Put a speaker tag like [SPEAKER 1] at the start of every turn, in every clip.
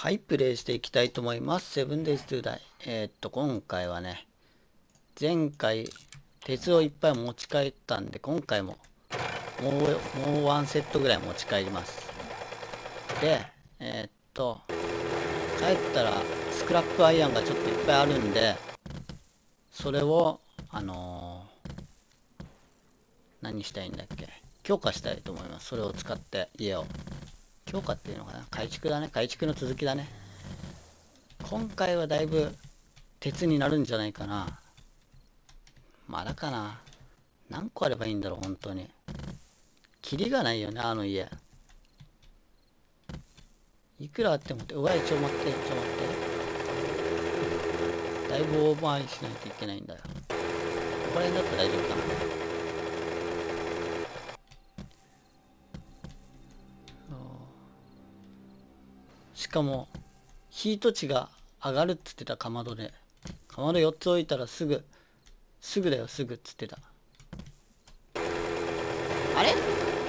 [SPEAKER 1] はい、プレイしていきたいと思います。セブンデイズトゥーダイ。今回はね、前回、鉄をいっぱい持ち帰ったんで、今回も、もうワンセットぐらい持ち帰ります。で、帰ったら、スクラップアイアンがちょっといっぱいあるんで、それを、何したいんだっけ。強化したいと思います。それを使って家を。強化っていうのかな、改築だね。改築の続きだね。今回はだいぶ鉄になるんじゃないかな。まだかな。何個あればいいんだろう、本当に。キリがないよね、あの家。いくらあってもって、うわい、ちょ待って、だいぶ大回りしないといけないんだよ。ここら辺だったら大丈夫かな。しかも、ヒート値が上がるっつってた、かまどで。かまど4つ置いたらすぐだよ、すぐっつってた。あれ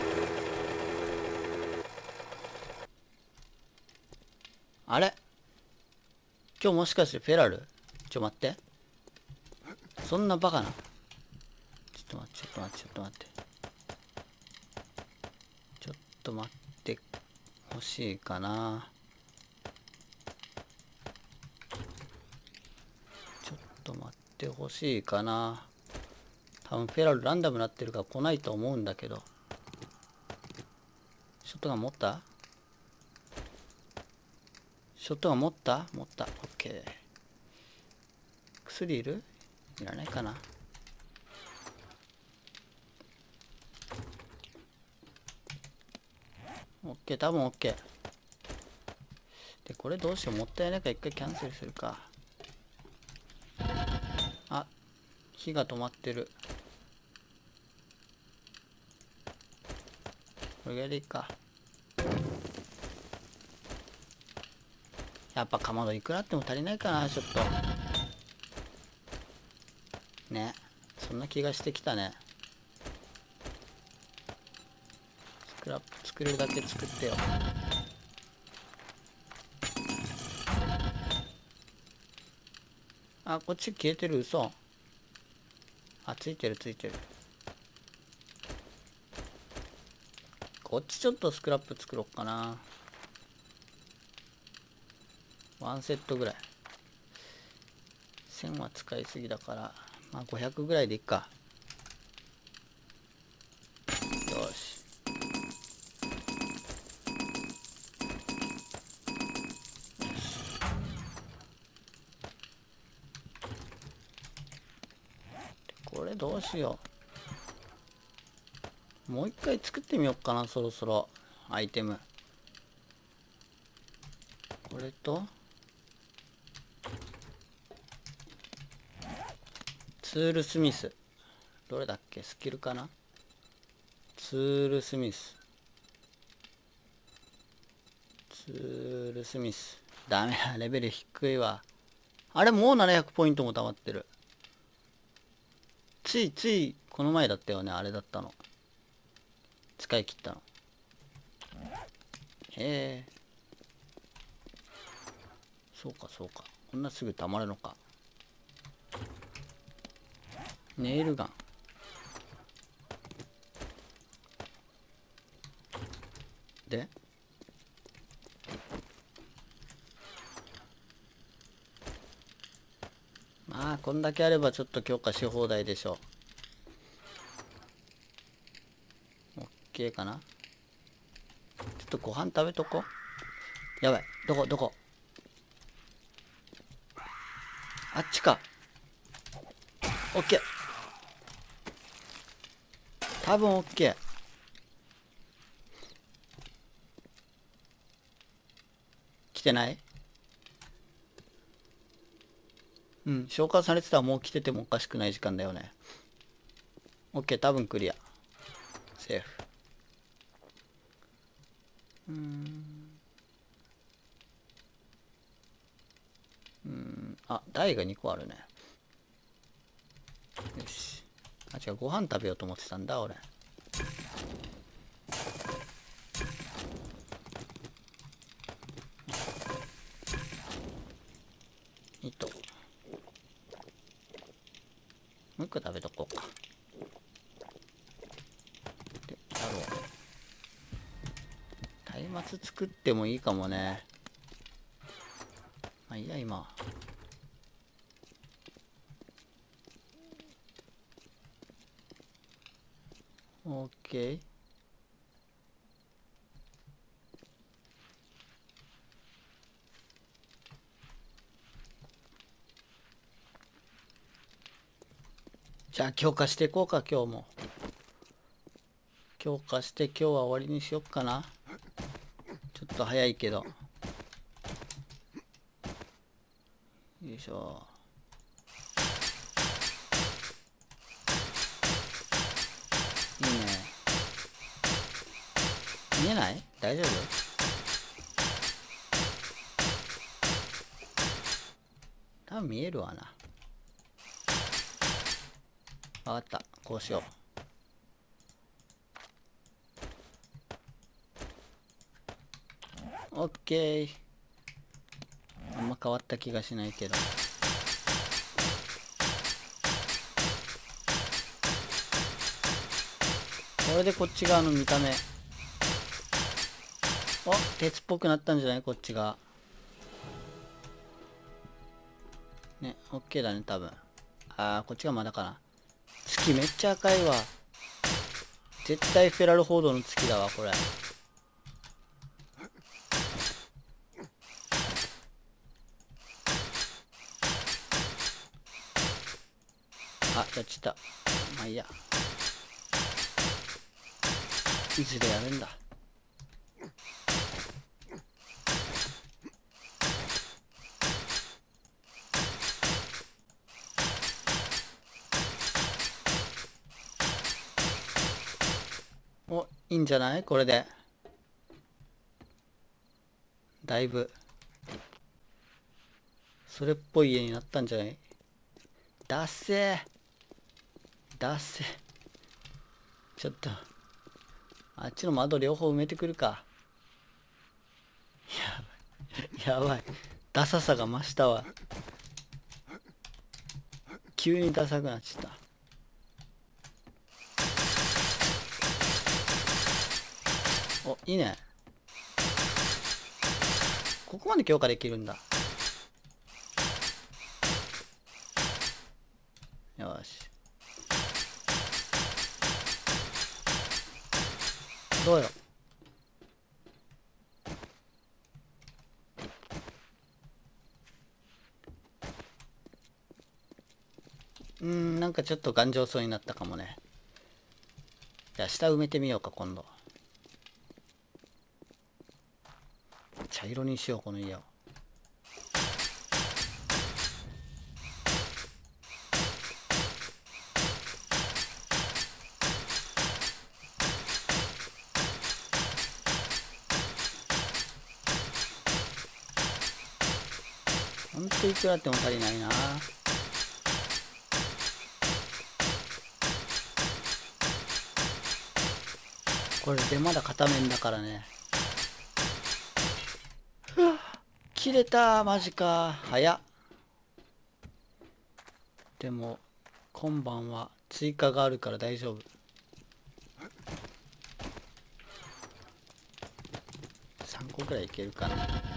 [SPEAKER 1] あれ今日もしかしてフェラル待って。そんなバカな。ちょっと待って。ちょっと待ってほしいかな。ちょっと待ってほしいかな。多分フェラルランダムなってるから来ないと思うんだけど。ショットガン持った？ショットガン持った？オッケー。薬いる？いらないかな。オッケー、多分オッケー。で、これどうしよう。もったいないから一回キャンセルするか。あ、火が止まってる。これぐらいでいいか。やっぱかまどいくらあっても足りないかな、ちょっと。ね。そんな気がしてきたね。スクラップ作れるだけ作ってよ。あ、こっち消えてる、嘘。あ、ついてる。こっちちょっとスクラップ作ろっかな。ワンセットぐらい。1000は使いすぎだから、まあ500ぐらいでいっか。よし。これどうしよう。もう一回作ってみようかな、そろそろ。アイテム。これと、ツールスミス。どれだっけ？スキルかな？ツールスミス。ダメだ、レベル低いわ。あれ、もう700ポイントも溜まってる。つい、この前だったよね、あれだったの。使い切ったの。へえ。そうか。こんなすぐ溜まるのか。ネイルガン。で、まあ、こんだけあればちょっと強化し放題でしょう。オッケーかな。ちょっとご飯食べとこ。やばい。どこ？あっちか。オッケー。多分オッケー。来てない？うん、消化されてたらもう来ててもおかしくない時間だよね。オッケー、多分クリア。セーフ。あ、台が2個あるね。よし。あ、違う、ご飯食べようと思ってたんだ、俺。 糸。もう一個食べとこうか。で、太郎。松明作ってもいいかもね。まあいいや、今。オッケー。じゃあ強化していこうか、今日も。強化して今日は終わりにしよっかな。ちょっと早いけど。よいしょ。いいね。見えない？大丈夫？多分見えるわな。わかった。こうしよう。オッケー。あんま変わった気がしないけど。これでこっち側の見た目。お、鉄っぽくなったんじゃない？こっち側。ね、オッケーだね、多分。こっちがまだかな。月めっちゃ赤いわ。絶対フェラルホードの月だわ、これ。やっちった。まあいいや。いずれやるんだ。お、いいんじゃないこれで。だいぶそれっぽい家になったんじゃない？だっせーだっせー。ちょっとあっちの窓両方埋めてくるか。やばいやばい。ダサさが増したわ。急にダサくなっちゃった。お、いいね。ここまで強化できるんだ。よし。どうよ。なんかちょっと頑丈そうになったかもね。じゃあ下埋めてみようか、今度。茶色にしよう、この家を。ほんといくらあっても足りないな。これでまだ片面だからね。切れた、マジか。早っ。でも今晩は追加があるから大丈夫。3個くらいいけるかな。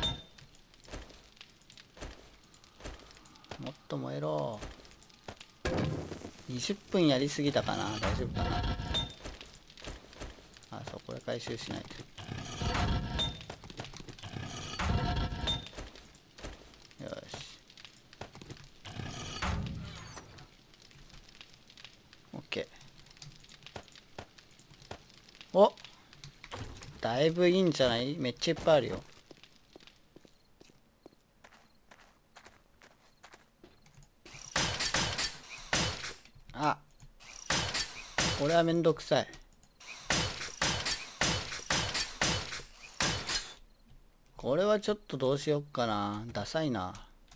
[SPEAKER 1] もっと燃えろ。20分やりすぎたかな。大丈夫かな。そう、これ回収しないと。よし。OK。お、だいぶいいんじゃない？めっちゃいっぱいあるよ。これはめんどくさい。これはちょっとどうしよっかな。ダサいな。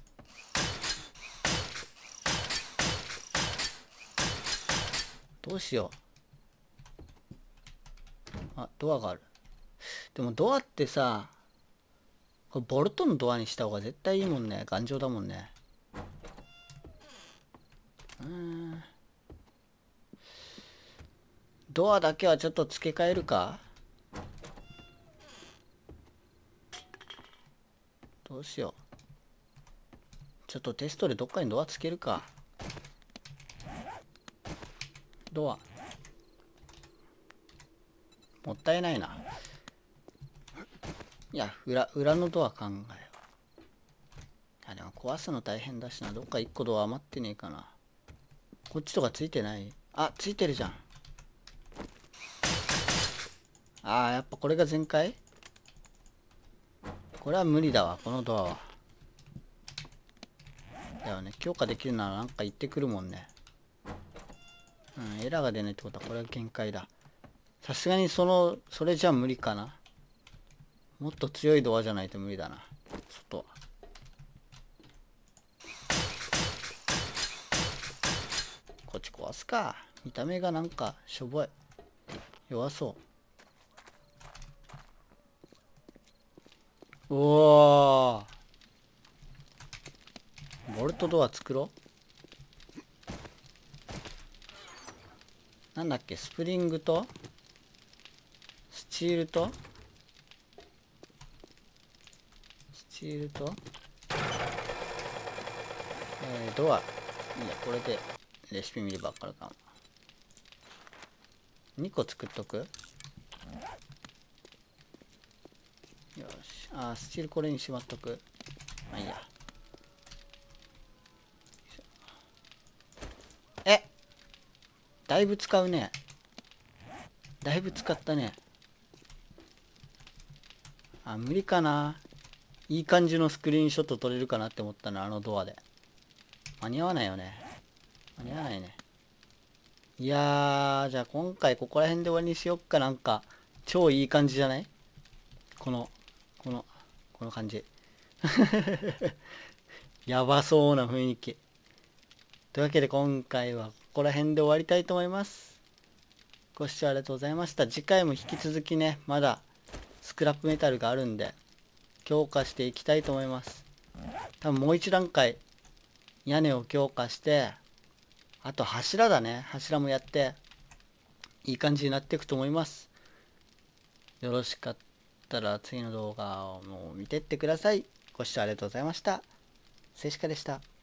[SPEAKER 1] どうしよう。ドアがある。でもドアってさ、これボルトのドアにした方が絶対いいもんね。頑丈だもんね。 ドアだけはちょっと付け替えるか。どうしよう。ちょっとテストでどっかにドアつけるか。ドア。もったいないな。いや、裏のドア考えよう。いや、でも壊すの大変だしな。どっか1個ドア余ってねえかな。こっちとかついてない？あ、ついてるじゃん。あー、やっぱこれが全開？これは無理だわ、このドアは。だよね、強化できるならなんか言ってくるもんね。うん、エラーが出ないってことはこれは限界だ。さすがにそれじゃ無理かな。もっと強いドアじゃないと無理だな。外は。こっち壊すか。見た目がなんかしょぼい。弱そう。おー。ボルトドア作ろう。なんだっけ、スプリングとスチールとドア。いや、これでレシピ見れば分かるかも。2個作っとく。よし。あー、スチールこれにしまっとく。まあいいや。だいぶ使うね。だいぶ使ったね。あ、無理かな。いい感じのスクリーンショット撮れるかなって思ったの、あのドアで。間に合わないよね。間に合わないね。いやー、じゃあ今回ここら辺で終わりにしよっか。なんか、超いい感じじゃない？この、この、この感じ。やばそうな雰囲気。というわけで今回はここら辺で終わりたいと思います。ご視聴ありがとうございました。次回も引き続きね、まだスクラップメタルがあるんで、強化していきたいと思います。多分もう一段階、屋根を強化して、あと柱だね。柱もやって、いい感じになっていくと思います。よろしかったら次の動画をもう見てってください。ご視聴ありがとうございました。静止画でした。